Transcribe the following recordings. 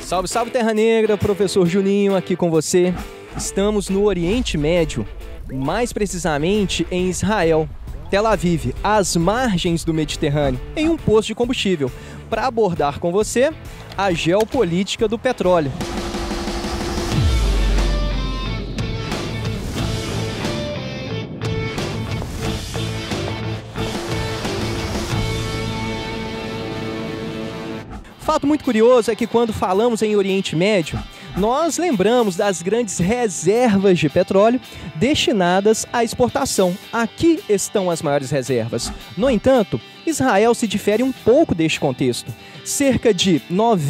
Salve, salve Terra Negra, professor Juninho aqui com você. Estamos no Oriente Médio, mais precisamente em Israel, Tel Aviv, às margens do Mediterrâneo, em um posto de combustível, para abordar com você a geopolítica do petróleo. Fato muito curioso é que quando falamos em Oriente Médio, nós lembramos das grandes reservas de petróleo destinadas à exportação. Aqui estão as maiores reservas. No entanto, Israel se difere um pouco deste contexto. Cerca de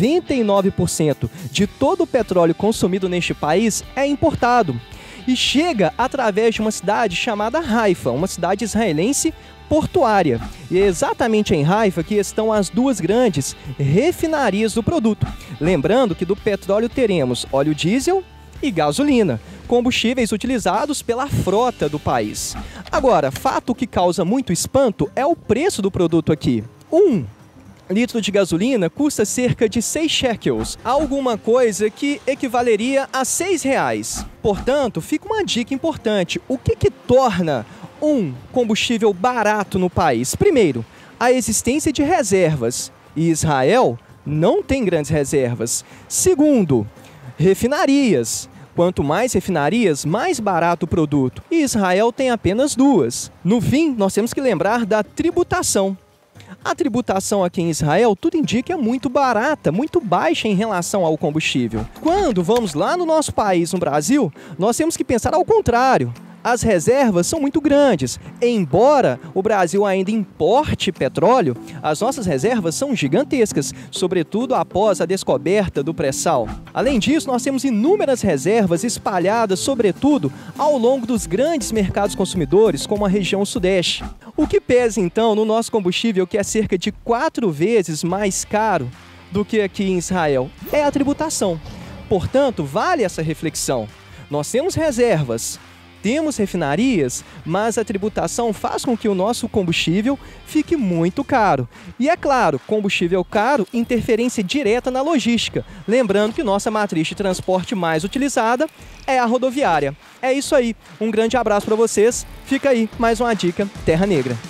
99% de todo o petróleo consumido neste país é importado e chega através de uma cidade chamada Haifa, uma cidade israelense portuária. E é exatamente em Haifa que estão as duas grandes refinarias do produto. Lembrando que do petróleo teremos óleo diesel e gasolina, combustíveis utilizados pela frota do país. Agora, fato que causa muito espanto é o preço do produto aqui. Um litro de gasolina custa cerca de 6 shekels, alguma coisa que equivaleria a R$6. Portanto, fica uma dica importante. O que torna um combustível barato no país? Primeiro, a existência de reservas. E Israel não tem grandes reservas. Segundo, refinarias. Quanto mais refinarias, mais barato o produto. E Israel tem apenas duas. No fim, nós temos que lembrar da tributação. A tributação aqui em Israel, tudo indica, é muito barata, muito baixa em relação ao combustível. Quando vamos lá no nosso país, no Brasil, nós temos que pensar ao contrário. As reservas são muito grandes. Embora o Brasil ainda importe petróleo, as nossas reservas são gigantescas, sobretudo após a descoberta do pré-sal. Além disso, nós temos inúmeras reservas espalhadas, sobretudo, ao longo dos grandes mercados consumidores, como a região sudeste. O que pesa, então, no nosso combustível, que é cerca de 4 vezes mais caro do que aqui em Israel, é a tributação. Portanto, vale essa reflexão. Nós temos reservas, temos refinarias, mas a tributação faz com que o nosso combustível fique muito caro. E é claro, combustível caro, interferência direta na logística. Lembrando que nossa matriz de transporte mais utilizada é a rodoviária. É isso aí, um grande abraço para vocês. Fica aí mais uma dica Terra Negra.